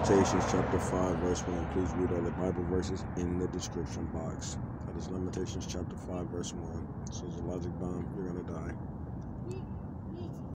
Lamentations chapter 5 verse 1. Please read all the Bible verses in the description box. That is Lamentations chapter 5 verse 1. So it's a logic bomb. You're going to die.